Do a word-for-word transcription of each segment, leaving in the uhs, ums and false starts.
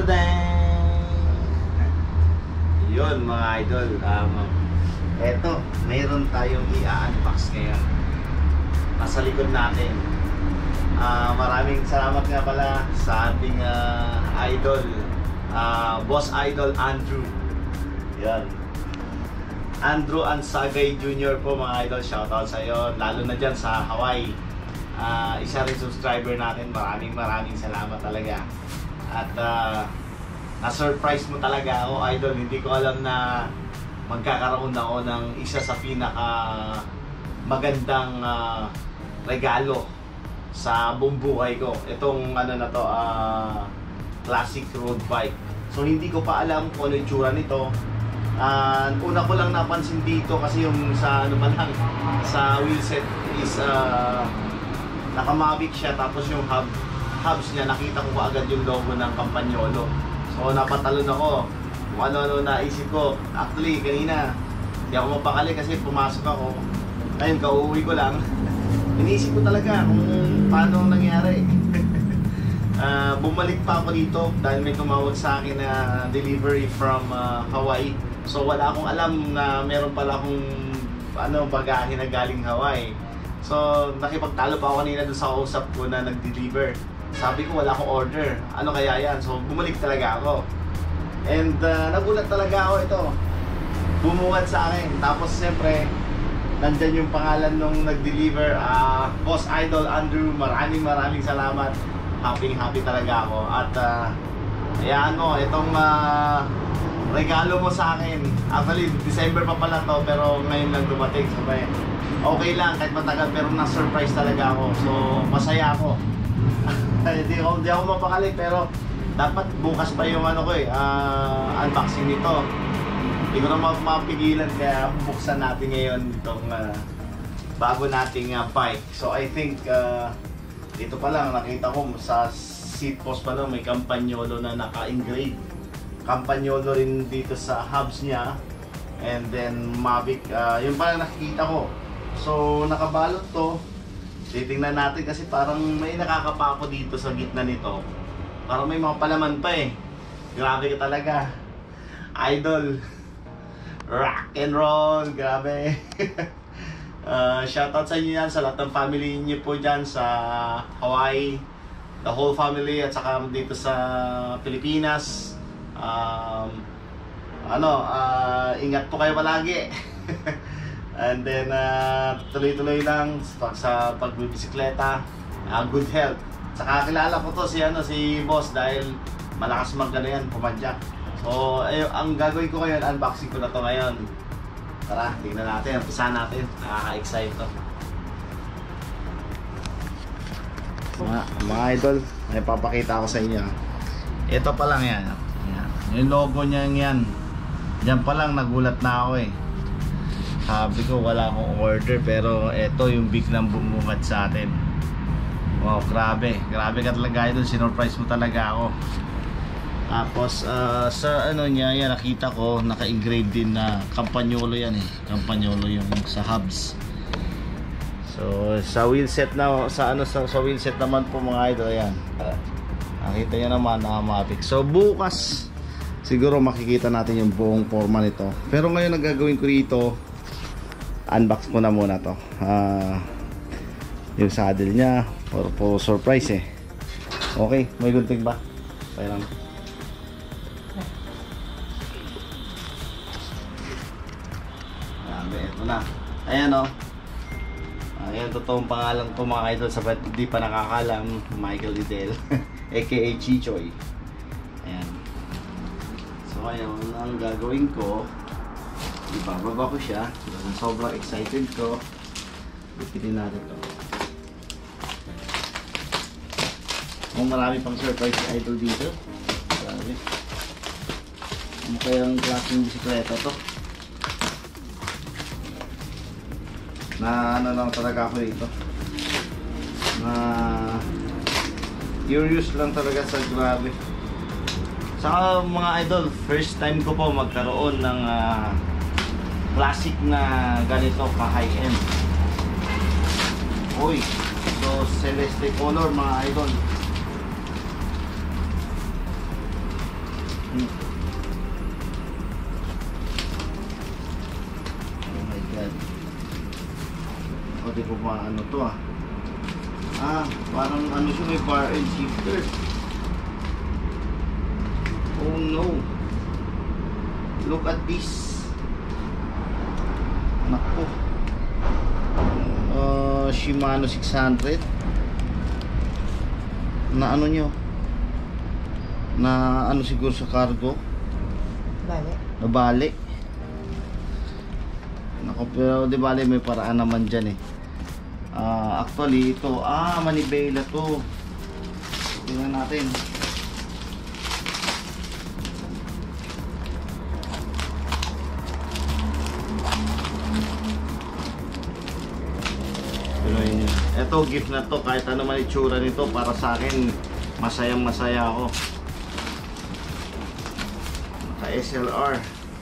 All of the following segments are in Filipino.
Tadang! Yun mga idol, um, eto, mayroon tayong i-unbox ngayon. Nasa likod natin. Uh, maraming salamat nga pala sa ating uh, idol, uh, Boss Idol Andrew. Yan. Andrew Ansagay Junior po mga idol, shoutout sa iyo, lalo na dyan sa Hawaii. Uh, isa rin subscriber natin, maraming maraming salamat talaga. At uh, na-surprise mo talaga ako idol, hindi ko alam na magkakaroon ako ng isa sa pinaka magandang uh, regalo sa buong buhay ko. Itong ano na to, uh, classic road bike. So hindi ko pa alam kung ano yung tsura nito. Uh, una ko lang napansin dito kasi yung sa ano pa lang, sa wheelset is uh, naka-mavic siya, tapos yung hub, hubs niya nakita ko agad yung logo ng Campagnolo. So napatalon ako kung ano-ano naisip ko. Actually kanina hindi ako mapakali kasi pumasok ako. Ayun, kauwi ko lang. Iniisip ko talaga kung paano nangyari. uh, bumalik pa ako dito dahil may tumawag sa akin na delivery from uh, Hawaii. So wala akong alam na meron pala akong ano, bagahe na galing Hawaii. So nakipagtalo pa ako kanina doon sa kausap ko na nag-deliver. Sabi ko wala akong order, ano kaya yan? So bumalik talaga ako. And uh, nagulat talaga ako ito. Bumuhat sa akin. Tapos siyempre nandyan yung pangalan nung nag-deliver, uh, Boss Idol Andrew. Maraming maraming salamat. Happy happy talaga ako. At uh, ayan mo, itong uh, regalo mo sa akin. Actually, December pa pala to, pero ngayon lang dumating. So, okay lang, kahit matagal, pero na-surprise talaga ako. So, masaya ako. Hindi ako, hindi ako mapakali, pero dapat bukas pa yung ano ko eh, uh, unboxing nito. Hindi ko na mapigilan, kaya buksan natin ngayon itong uh, bago nating uh, bike. So, I think, uh, dito pa lang, nakita ko sa seat post pa lang, may Campagnolo na naka-engrave. Campagnolo rin dito sa hubs niya, and then Mavic, uh, yung parang nakikita ko. So nakabalot to, titingnan natin kasi parang may nakakapa ako dito sa gitna nito, parang may mga palaman pa eh. Grabe ka talaga idol, rock and roll, grabe. uh, shoutout sa inyo yan, sa lahat ng family niyo po dyan sa Hawaii, the whole family, at saka dito sa Pilipinas. Um, ano, uh, ingat po kayo palagi. And then uh, tuloy-tuloy lang pag sa pagbibisikleta, uh, good health. Saka kilala ko to si ano, si Boss dahil malakas magano yan, pumadyak. So ay, ang gagawin ko ngayon, unboxing ko na to ngayon. Tara, tingnan natin, umpisa natin. Nakaka-excite to. Mga, mga idol, may papakita ko sa inyo. Ito pa lang yan. Yung logo niya yan. Diyan pa lang nagulat na ako eh. Sabi ko wala akong order, pero eto yung biglang bumuhat sa atin. Wow, grabe. Grabe ka talaga idol. Sinurprise mo talaga ako. Tapos uh, sa ano niya, yan nakita ko naka-engrave din na Campagnolo yan eh. Campagnolo yung sa hubs. So sa wheelset na sa ano sa, sa wheelset naman po mga idol yan. Nakita niyo naman na Mavic. So bukas siguro makikita natin yung buong forma nito. Pero ngayon ang gagawin ko dito, unbox ko na muna to. Uh, yung saddle niya, for, for surprise eh. Okay, may gunting ba? Parang grabe, ito na. Ayan o. Oh. Ayan, totoong pangalan ko mga idol, sa hindi pa nakakalam, Michael Liddell aka Chichoy. Ayan. So ngayon, ang gagawin ko, ibababa ko siya. Sobrang excited ko. Bipitin natin to. Kung marami pang surprise si idol dito. Grabe. Ano kayang klaseng bisikleta to? Na ano lang talaga ako dito. Na curious lang talaga sa grabe. Sa mga idol, first time ko po magkaroon ng uh, classic na ganito ka high-end. Uy, so celeste color mga idol. Hmm. Oh my God. O, di ko pa ano to ah. Ah, parang ano siya, may bar and shifter. Oh no. Look at this. Naku. Uh, Shimano six hundred. Na ano nyo? Na ano siguro sa cargo? Bale. Nabali. Naku, pero di bali may paraan naman dyan eh. Uh, actually ito, ah manibela to. Tingnan natin. Ito, gift na to, kahit ano man itsura nito, para sa akin masayang masaya ako. Naka S L R.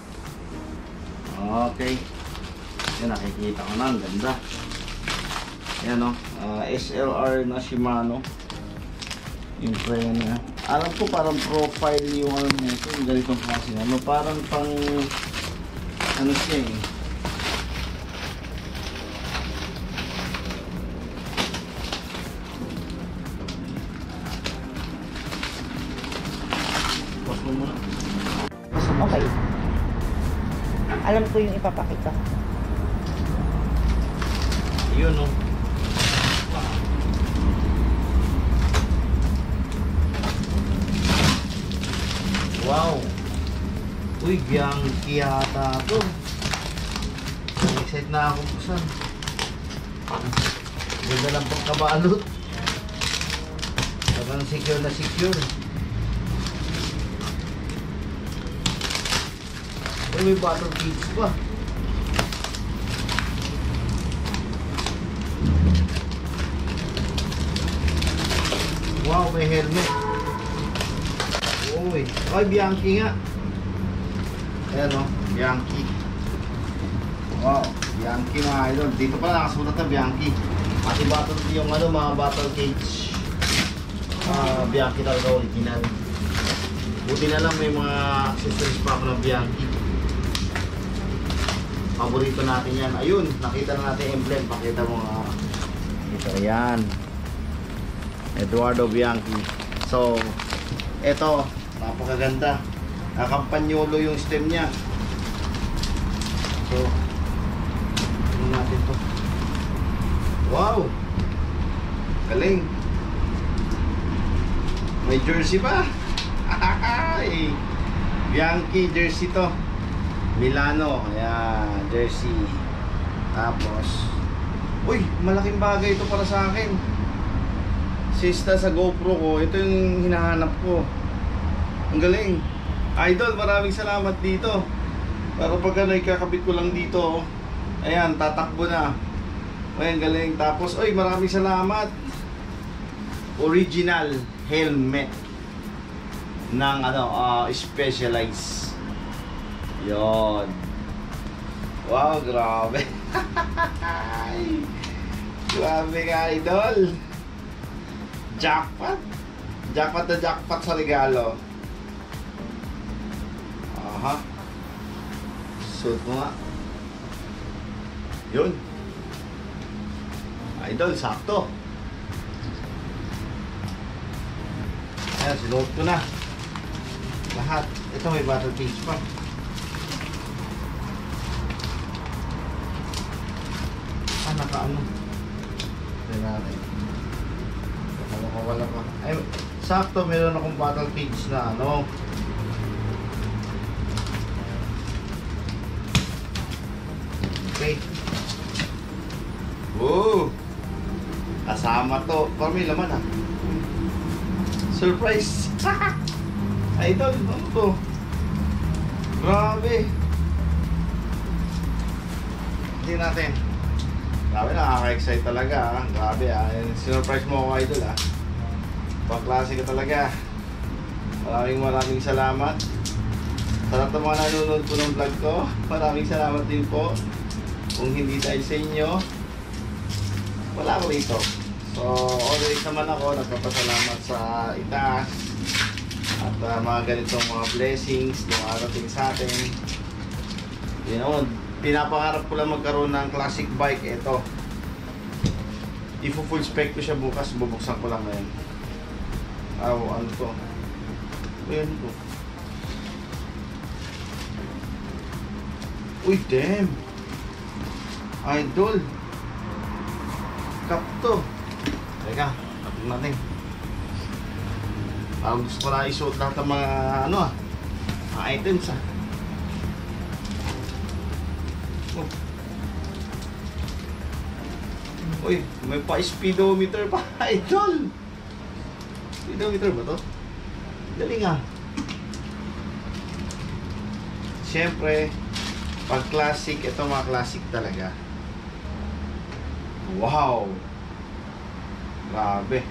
Okay. Yan, nakikita ko na, ang ganda. Yan o, uh, S L R na Shimano. Yung frame niya. Alam ko parang profile yung ano nito, yung ganitong klase na. Parang pang ano siya eh. Okay. Alam ko yung ipapakita. Yun o. Wow. Uy, Bianchi yata to. Excited na ako buksan. Ganda lang pagkabalot. Parang secure na secure. Uy, may bottle kids pa. Wow, may helmet. Uy, ay Bianchi nga. Ayan o, Bianchi. Wow, Bianchi mga idol. Dito pala nakasulat na Bianchi. Pati bottle yung ano, mga bottle cage. Uh, Bianchi talaga original. Buti na lang may mga accessories pa ako ng Bianchi. Paborito natin yan. Ayun, nakita na natin emblem. Pakita mo nga. Ito, yan. Eduardo Bianchi. So, ito, napakaganda. Nakampanyolo yung stem niya. So, ano natin to? Wow! Galing! May jersey pa! Ay! Bianchi jersey to. Milano, ayan, jersey. Tapos, uy, malaking bagay ito para sa akin. Sista sa GoPro ko, ito yung hinahanap ko. Ang galing. Idol, maraming salamat dito. Para pagka naikakabit ko lang dito, ayan, tatakbo na. Ayan, galing. Tapos, uy, maraming salamat. Original helmet ng ano, uh, Specialized. Yon. Wow, grabe. Grabe ka, idol. Jackpot. Jackpot na jackpot sa regalo. Aha. Suot mo nga. Yun. Idol, sakto. Ayan, sinuot ko na. Lahat. Ito may battle cage pa. Ah, naka-ano. Ito natin. Nakawala pa. Ay, sakto, meron akong battle cage na ano. Okay. Woo! Kasama to. Parang may laman ah. Surprise! Ay, ito. Ano to? Grabe. Hindi natin. Grabe, nakaka-excite talaga ah. Grabe ah. Sinurprise mo ako, idol ah. Pang-klase ka talaga. Maraming maraming salamat. Sa lahat ng mga nanonood po ng vlog ko, maraming salamat din po. Kung hindi dahil sa inyo, wala ko rito. So, always naman ako nagpapasalamat sa itaas. At uh, mga ganitong mga blessings dumarating sa atin. You know, pinapangarap ko lang magkaroon ng classic bike. Ito, i-full spec ko siya bukas, bubuksan ko lang ngayon. Ah, ano to? Ayan to. Uy, damn! Idol! Cup to. Teka, kapag natin. Parang gusto ko na isuot lahat ng mga ano ah, mga items ah. Oh. Uy, may pa-speedometer pa, idol! Speedometer ba to? Galing ah. Siyempre, pag classic, ito mga classic talaga. Wow! Grabe.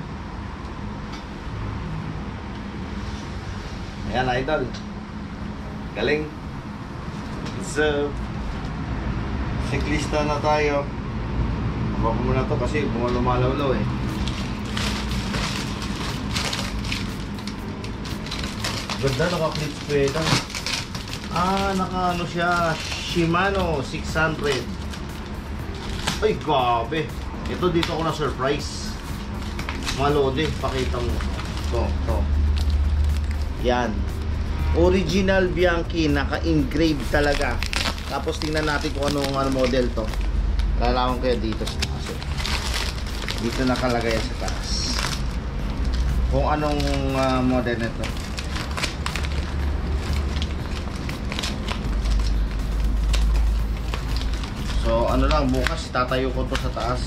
Ayan, idol. Galing. So, siklista na tayo. Baka muna to kasi bumalumalaw eh. Ganda, naka-clip pwede. Ah, naka ano siya, Shimano six hundred. Ay, grabe. Ito dito ako na surprise. Malode, pakita mo. To, to. Yan. Original Bianchi, naka-engrave talaga. Tapos tingnan natin kung anong ano model to. Lalaman ko yan dito sa taas. Dito nakalagay yan sa taas. Kung anong uh, model nito. So ano lang, bukas tatayo ko to sa taas.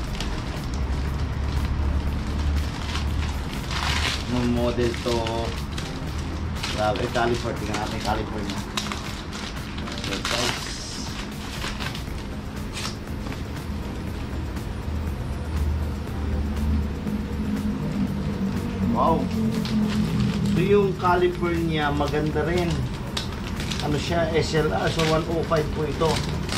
Anong model to? Grabe, caliper. Tingnan natin caliper niya. So guys, wow. So yung caliper niya maganda rin. Ano siya, S L R. So one oh five po ito.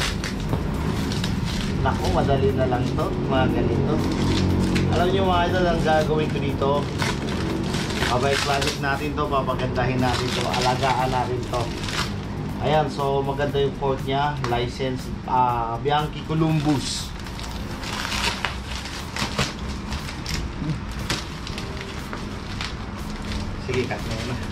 Naku, madali na lang to, mga ganito. Alam nyo mga idol, ang gagawin ko dito, abay project natin to, papagandahin natin to, alagaan natin to. Ayan, so maganda yung port niya, license, uh, Bianchi Columbus. Sige, cut mo na.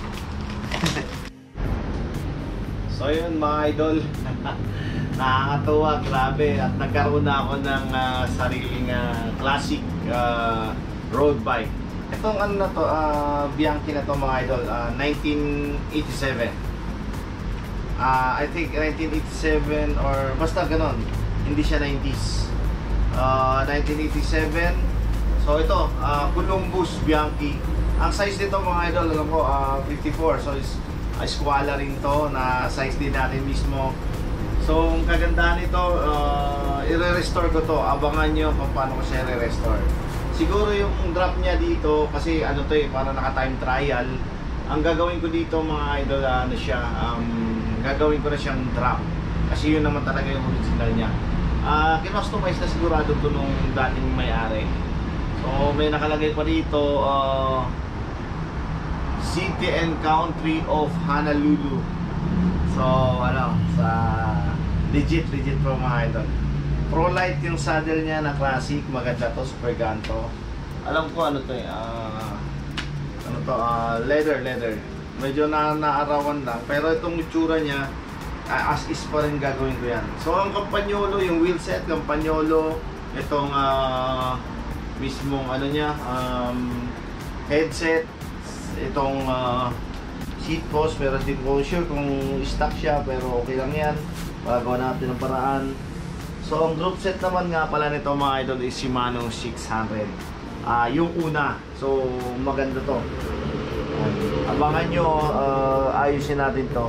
So yun mga idol. Nakakatuwa, grabe. At nagkaroon na ako ng uh, sariling uh, classic uh, road bike. Itong ano na to, uh, Bianchi na to mga idol, uh, nineteen eighty-seven. uh, I think nineteen eighty-seven or basta ganon. Hindi siya nineties. uh, nineteen eighty-seven. So ito, uh, Columbus Bianchi. Ang size nito mga idol, alam ko, uh, fifty-four. So is uh, squala rin to, na size din natin mismo. So, ang kagandahan nito, uh, i-restore ko to. Abangan nyo kung paano ko siya i-restore. Siguro yung drop niya dito, kasi ano to eh, para naka-time trial. Ang gagawin ko dito mga idol, ano siya, um, gagawin ko na siyang drop. Kasi yun naman talaga yung original niya. Uh, Kinostomize na sigurado to nung dating may-ari. So, may nakalagay pa dito, uh, City and Country of Honolulu. So, ano, sa legit, legit pro mga idol. Pro light yung saddle niya na classic, maganda to, super ganto. Alam ko ano to eh, uh, ano to, uh, leather, leather. Medyo na naarawan lang, pero itong itsura niya, uh, as is pa rin gagawin ko yan. So, ang kampanyolo, yung wheel set, kampanyolo, itong uh, mismong ano niya, um, headset, itong uh, seat post, pero hindi ko sure kung stock siya, pero okay lang yan. Magawa natin ng paraan. So ang group set naman nga pala nito mga idol is Shimano six hundred. uh, Yung una, so maganda to. Abangan nyo, uh, ayusin natin to.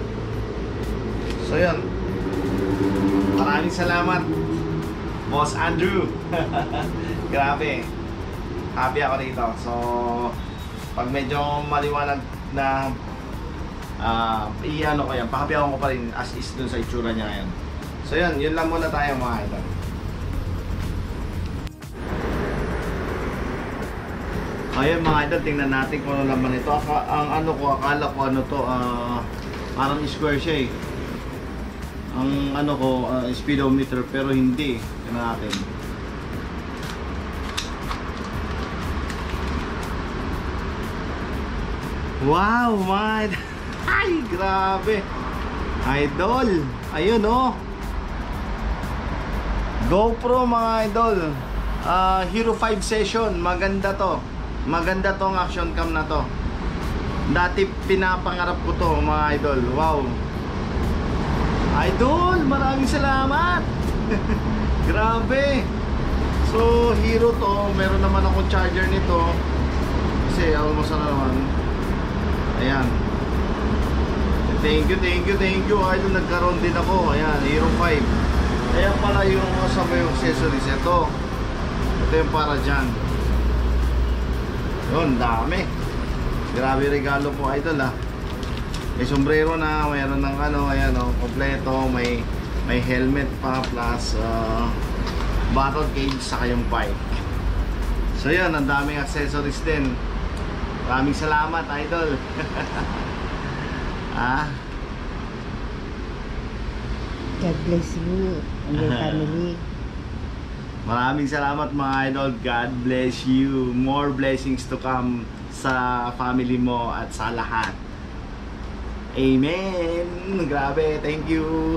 So yun, maraming salamat Boss Andrew. Grabe, happy ako dito. So pag medyo maliwanag na uh, i-ano ko yan, pakapiyawan ko pa rin as is dun sa itsura niya ngayon. So yun, yun lang muna tayo mga idol. Ayun mga idol, tingnan natin kung ano laman ito. Aka, ang ano ko, akala ko ano to, uh, parang square siya eh. Ang ano ko, uh, speedometer, pero hindi. Tingnan natin. Wow, my ay, grabe. Idol. Ayun oh. GoPro mga idol. Uh, Hero five Session. Maganda to. Maganda tong action cam na to. Dati pinapangarap ko to mga idol. Wow. Idol, maraming salamat. Grabe. So, Hero to. Meron naman akong charger nito. Kasi almost na naman. Ayan. Thank you, thank you, thank you. Idol, nagkaroon din ako. Ayan, Hero five. Ayan pala yung kasama yung accessories. Ito. Ito yung para dyan. Yun, dami. Grabe regalo po idol ah. May sombrero na, mayroon ng ano, ayan o, oh, kompleto. May, may helmet pa, plus uh, battle cage sa kayong bike. So yun, ang daming accessories din. Maraming salamat idol. Ah. God bless you and your family. Maraming salamat mga idol. God bless you. More blessings to come sa family mo at sa lahat. Amen. Grabe, thank you.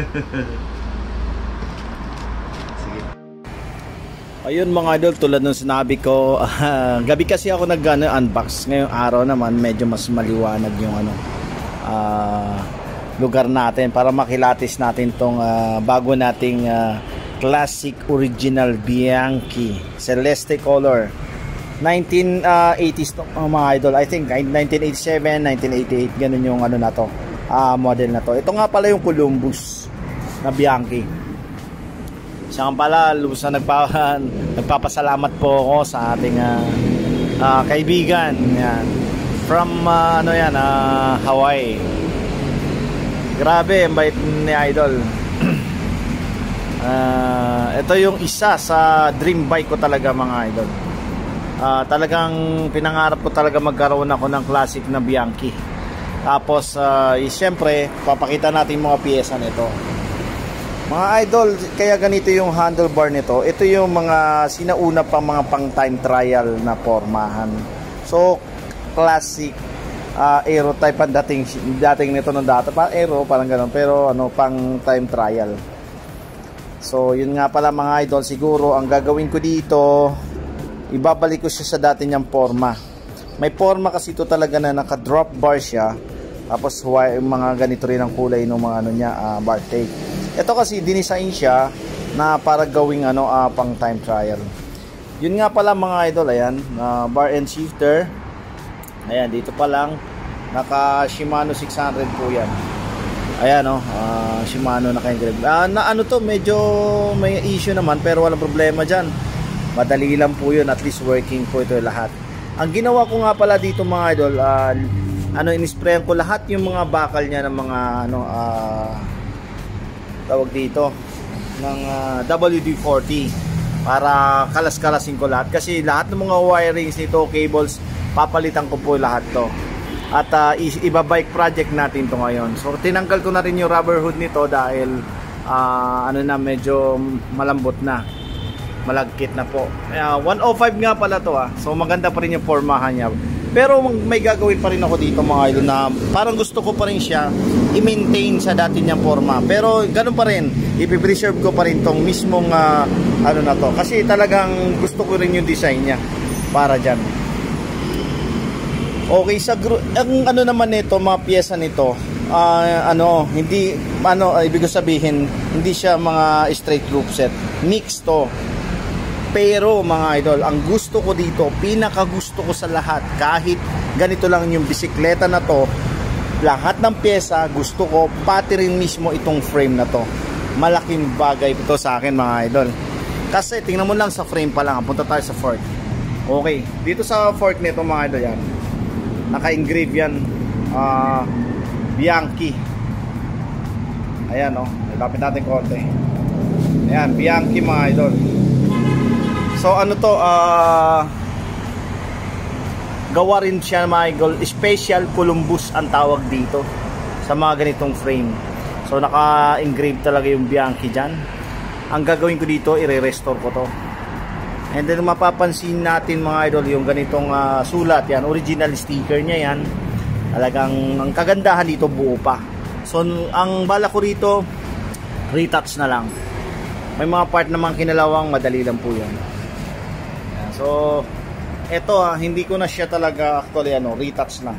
Sige. Ayun mga idol, tulad ng sinabi ko, uh, gabi kasi ako nag-unbox. Ngayong araw naman medyo mas maliwanag yung ano uh, lugar natin para makilatis natin tong uh, bago nating uh, classic original Bianchi Celeste color. nineteen eighties to, oh, mga idol. I think nineteen eighty-seven, nineteen eighty-eight, ganun yung ano na to, uh, model na to. Ito nga pala yung Columbus na Bianchi. Siya nga pala, lubos na nagpa, nagpapasalamat po ako sa ating uh, uh, kaibigan. Yan. From uh, ano yan, uh, Hawaii. Grabe, ang bait ni idol. Uh, ito yung isa sa dream bike ko talaga mga idol. Uh, talagang pinangarap ko talaga magkaroon ako ng classic na Bianchi. Tapos uh, eh, siyempre papakita natin mga piyesa nito mga idol. Kaya ganito yung handlebar nito. Ito yung mga sinauna pa mga pang time trial na pormahan. So classic uh, aero type ang dating, dating nito ng data. Parang aero, parang ganun, pero ano, pang time trial. So yun nga pala mga idol, siguro ang gagawin ko dito, ibabalik ko siya sa dati niyang forma. May forma kasi ito talaga na naka drop bar siya. Tapos yung mga ganito rin ang kulay ng mga ano niya, uh, bar tape. Ito kasi dinisign siya na para gawing ano, uh, pang time trial. Yun nga pala mga idol, ayan, uh, bar and shifter. Ayan, dito pa lang naka Shimano six hundred po yan. Ayan o, oh, uh, Shimano naka-engrave. Uh, na ano to, medyo may issue naman pero walang problema dyan. Madali lang po yun, at least working po ito lahat. Ang ginawa ko nga pala dito mga idol, uh, ano, in-sprayan ko lahat yung mga bakal niya ng mga ano, uh, tawag dito, ng uh, W D forty para kalas-kalasin ko lahat. Kasi lahat ng mga wirings nito, cables, papalitan ko po lahat to. At uh, iba-bike project natin to ngayon. So tinanggal ko na rin yung rubber hood nito dahil uh, ano na, medyo malambot na, malagkit na po. uh, one oh five nga pala to ah. So maganda pa rin yung formahan niya. Pero may gagawin pa rin ako dito mga idol na parang gusto ko pa rin siya i-maintain sa dati niyang forma. Pero ganun pa rin, i-preserve ko pa rin tong mismong uh, ano na to. Kasi talagang gusto ko rin yung design niya para dyan. Okay, sa ang ano naman nito, mga piyesa nito, uh, ano, hindi ano, ibig sabihin, hindi siya mga straight group set. Mix to. Pero mga idol, ang gusto ko dito, pinaka gusto ko sa lahat, kahit ganito lang yung bisikleta na to, lahat ng piyesa gusto ko, pati rin mismo itong frame na to. Malaking bagay ito sa akin mga idol. Kasi tingnan mo lang sa frame pa lang, punta tayo sa fork. Okay, dito sa fork nito mga idol, yan naka-engrave yan, uh, Bianchi. Ayan o, oh, lapit natin konti. Ayan, Bianchi mga idol. So ano to, uh, gawa rin siya mga idol, special Columbus ang tawag dito sa mga ganitong frame. So naka-engrave talaga yung Bianchi dyan. Ang gagawin ko dito, i-restore ko to. And then mapapansin natin mga idol yung ganitong uh, sulat, yan, original sticker niya yan. Talagang ang kagandahan dito, buo pa. So ang bala ko rito, retouch na lang. May mga part naman kinalawang, madali lang po yan. So eto ah, hindi ko na siya talaga actually ano, retouch lang.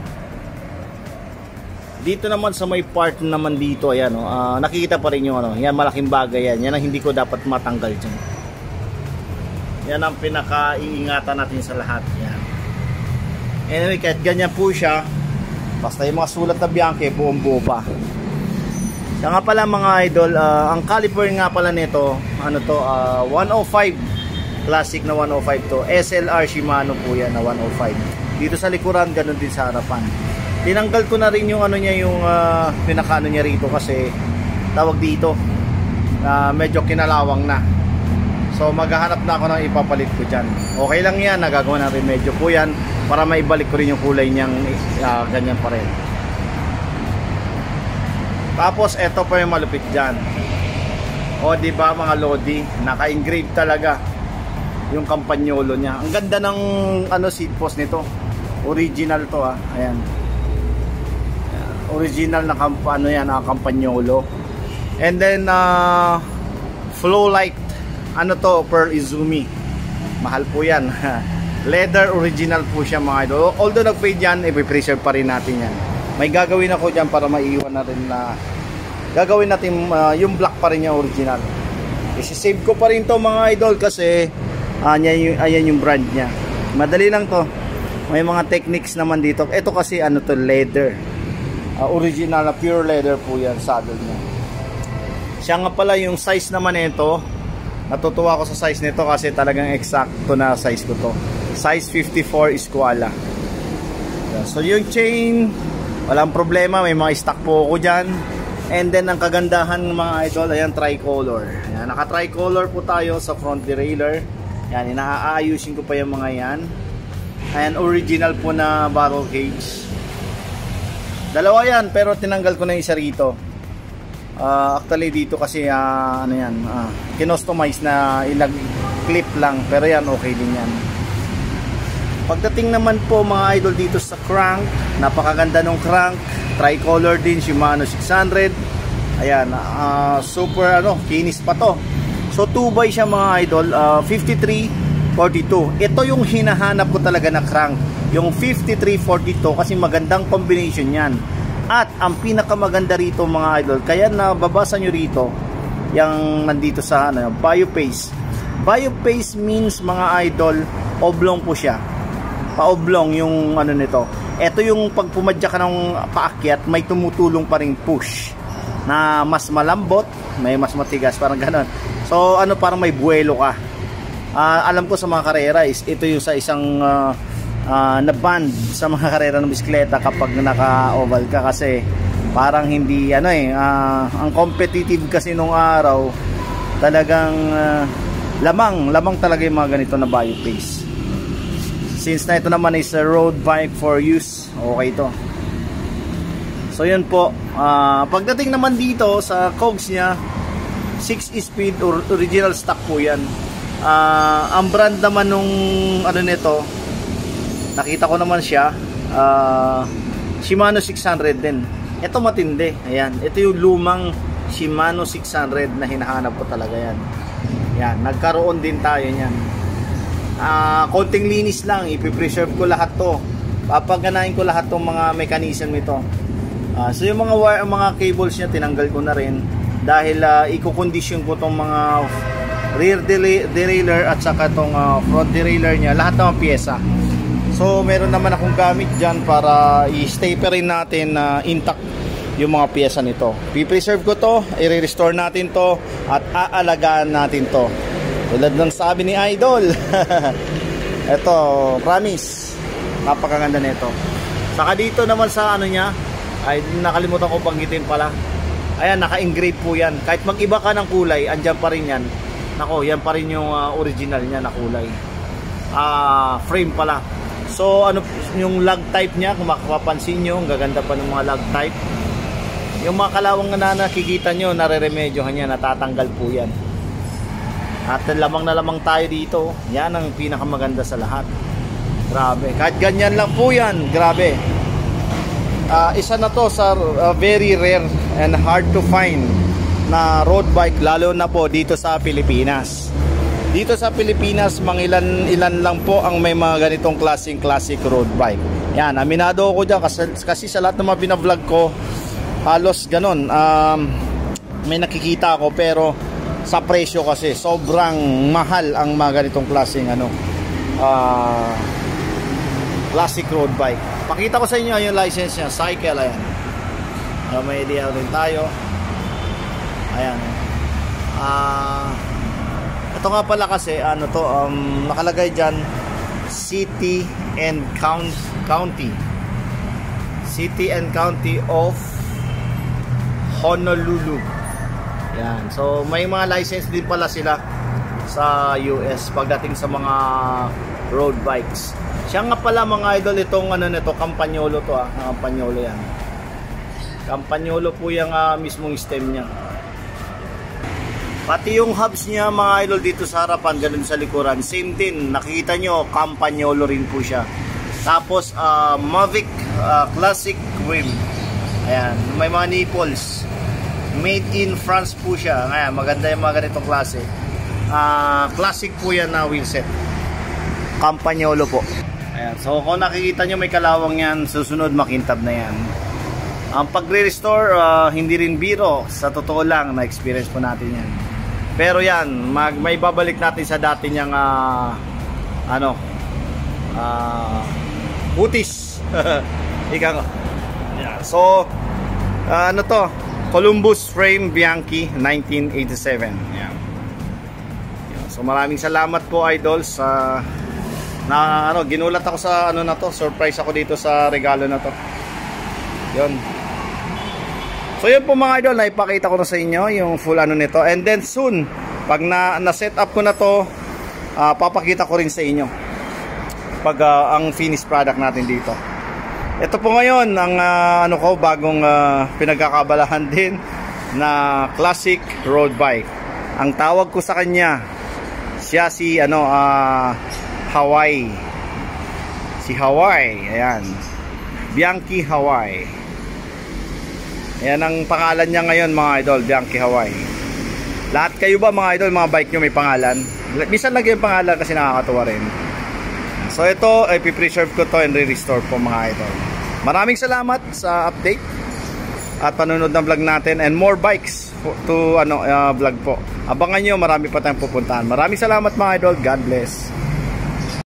Dito naman sa may part naman dito, ayan oh, uh, nakikita pa rin yung ano, yan malaking bagay yan. Yan ang hindi ko dapat matanggal dyan. Yan ang pinaka-iingatan natin sa lahat. Yan. Anyway, kahit ganyan po siya, basta yung mga sulat na Bianchi, buong buo pa. Siya nga pala mga idol, uh, ang caliper nga pala nito, ano to, uh, one oh five. Classic na one oh five to. S L R Shimano po yan na one oh five. Dito sa likuran, ganun din sa harapan. Tinanggal ko na rin yung ano niya, yung uh, pinakaano niya rito kasi tawag dito uh, medyo kinalawang na. So maghahanap na ako ng ipapalit ko dyan. Okay lang yan, nagagawa ng remedyo po yan para maibalik ko rin yung kulay niyang uh, ganyan pa rin. Tapos eto pa yung malupit dyan. O diba mga lodi, naka-engrave talaga yung Campagnolo niya. Ang ganda ng ano seat post nito. Original to ah. Ayan. Original na ano yan, ah, Campagnolo. And then uh, flow light. Ano to, per Izumi. Mahal po yan. Leather original po siya mga idol. Although nag-fade yan, i-preserve pa rin natin yan. May gagawin ako dyan para maiwan na rin na gagawin natin uh, yung black pa rin yung original. Isi-save ko pa rin to mga idol kasi Ayan yung, ayan yung brand niya. Madali lang to. May mga techniques naman dito. Ito kasi ano to, leather. Uh, original na pure leather po yan, saddle niya. Siya nga pala yung size naman nito. Natutuwa ko sa size nito kasi talagang eksakto na size ko to. Size fifty-four Escuala. So yung chain, walang problema. May mga stock po ako dyan. And then ang kagandahan mga idol, ayan, tricolor. Ayan, naka-tricolor po tayo sa front derailleur. Yan, inaayusin ko pa yung mga yan. Ayan, original po na barrel cage. Dalawa yan, pero tinanggal ko na isa rito. Uh, actually dito kasi, uh, ano yan, uh, kinostomize na ilag-clip lang. Pero yan, okay din yan. Pagdating naman po mga idol dito sa crank, napakaganda ng crank. Tricolor din, Shimano six hundred. Ayan, uh, super ano, kinis pa to. So two by siya mga idol, uh, fifty-three forty-two. Ito yung hinahanap ko talaga na crank, yung fifty-three forty-two kasi magandang combination yan. At ang pinakamaganda rito mga idol, kaya nababasa nyo rito yung nandito sa ano, Biopace. Biopace means mga idol, oblong po siya. Pa-oblong yung ano nito. Ito yung pag pumadya ka ng paakyat, may tumutulong pa ring push na mas malambot, may mas matigas, parang ganon. So ano, parang may buwelo ka. uh, Alam ko sa mga karera is ito yung sa isang uh, uh, na band sa mga karera ng bisikleta kapag naka-oval ka kasi parang hindi ano eh uh, ang competitive kasi nung araw talagang uh, lamang lamang talaga yung mga ganito na Biopace. Since na ito naman is a road bike for use, okay ito. So yun po, uh, pagdating naman dito sa cogs nya, six speed or original stock po yan. Uh, ang brand naman nung ano nito, nakita ko naman siya, uh, Shimano six hundred din. Ito matindi, ayan, ito yung lumang Shimano six hundred na hinahanap ko talaga yan. Yan, nagkaroon din tayo niyan. Uh, konting linis lang, ipipreserve ko lahat to, papaganahin ko lahat tong mga mechanism nito. Uh, so yung mga wire, mga cables niya tinanggal ko na rin dahil uh, i-condition ko tong mga rear derailleur at saka tong uh, front derailleur niya, lahat ng pyesa. So meron naman akong gamit dyan para i-stay pa rin natin uh, intact yung mga pyesa nito. Pipreserve ko to, i-restore natin to at aalagaan natin to. Tulad ng sabi ni Idol. Ito, promise, napakaganda nito. Saka dito naman sa ano niya, ay nakalimutan ko banggitin pala. Ayan, naka-engrave po yan. Kahit mag-iba ka ng kulay, andyan pa rin yan. Nako, yan pa rin yung uh, original niya na kulay. Uh, frame pala. So ano yung lug type niya, kung makapapansin nyo, ang gaganda pa ng mga lug type. Yung mga kalawang na nakikita nyo, nareremedyohan niya, natatanggal po yan. At lamang na lamang tayo dito. Yan ang pinakamaganda sa lahat. Grabe, kahit ganyan lang po yan, grabe. Uh, isa na to sa uh, very rare and hard to find na road bike, lalo na po dito sa Pilipinas. Dito sa Pilipinas, mangilan ilan lang po ang may mga ganitong klaseng classic road bike. Yan, aminado ako dyan kasi, kasi sa lahat ng mga binablog ko, halos ganun. Um, may nakikita ako pero sa presyo kasi sobrang mahal ang mga ganitong klaseng ano, uh, classic road bike. Pakita ko sa inyo yung license niya, cycle, ayan. Uh, may idea rin tayo. Ayan. Ah... Uh, Ito nga pala kasi ano to, um, nakalagay dyan City and Count, County City and County of Honolulu. Yan. So may mga license din pala sila sa U S pagdating sa mga road bikes. Siya nga pala mga idol, itong ano nito, Campagnolo to ah, Campagnolo yan. Campagnolo po yung uh, mismong stem niya. Pati yung hubs niya mga idol dito sa harapan, ganun sa likuran, same din, nakikita nyo, Campagnolo rin po siya. Tapos uh, Mavic uh, Classic Rim. Ayan, may mga nipples. Made in France po siya. Ayan, maganda yung mga ganitong klase. uh, Classic po yan na wheelset, Campagnolo po. Ayan, so kung nakikita nyo may kalawang yan, susunod makintab na yan. Ang pagre-restore, uh, hindi rin biro. Sa totoo lang, na-experience po natin yan. Pero yan, mag, may babalik natin sa dati niyang uh, ano, uh, butis. Ika nga. Yeah. So, uh, ano to? Columbus frame Bianchi nineteen eighty-seven. Yeah. Yeah. So, maraming salamat po idol sa na ano, ginulat ako sa ano na to, surprise ako dito sa regalo na to. Yun. So yun po mga idol, naipakita ko na sa inyo yung full ano nito. And then soon, pag na, na set up ko na to, uh, papakita ko rin sa inyo pag uh, ang finished product natin dito. Ito po ngayon ang uh, ano ko, bagong uh, pinagkakabalahan din na classic road bike. Ang tawag ko sa kanya, siya si ano, uh, Hawaii. Si Hawaii, ayan. Bianchi Hawaii. Ayan ang pangalan niya ngayon mga idol, Bianchi Hawaii. Lahat kayo ba mga idol, mga bike nyo may pangalan? Minsan lagi yung pangalan kasi nakakatuwa rin. So ito, ay pipreserve ko to and re-restore po mga idol. Maraming salamat sa update at panunod ng vlog natin and more bikes to ano uh, vlog po. Abangan nyo, marami pa tayong pupuntahan. Maraming salamat mga idol, God bless.